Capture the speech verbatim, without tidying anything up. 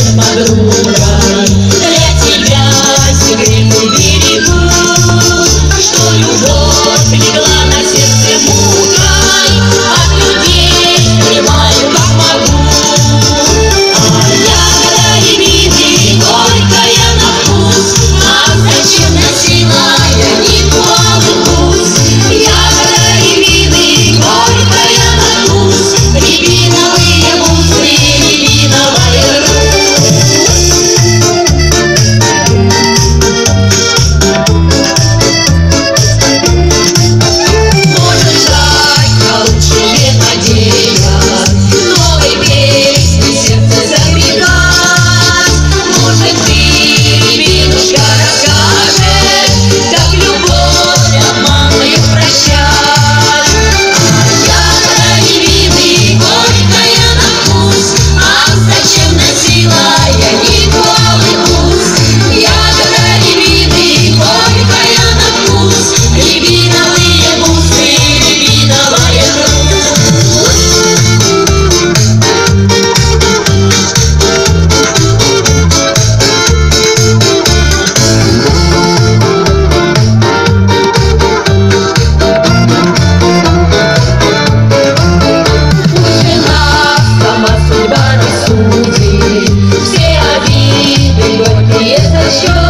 подругой. Для тебя секреты берегу, что любовь легла на сердце мукой. От людей понимаю, как могу. А ягода рябины горькая на вкус, а зачем носила я николы вкус? Ягода рябины горькая на вкус, рябиновые бусы, рябиновая может ждать, а лучше лет надеясь, новой песни сердце запекать. Может, ты, рябинушка, расскажешь, как любовь обманную прощать. Ягода рябины горькая на вкус, а зачем носила я николы вкус? Ягода рябины горькая на вкус, рябиновые бусы, рябиновая жена, сама судьба не судит, все обиды горькие за счет.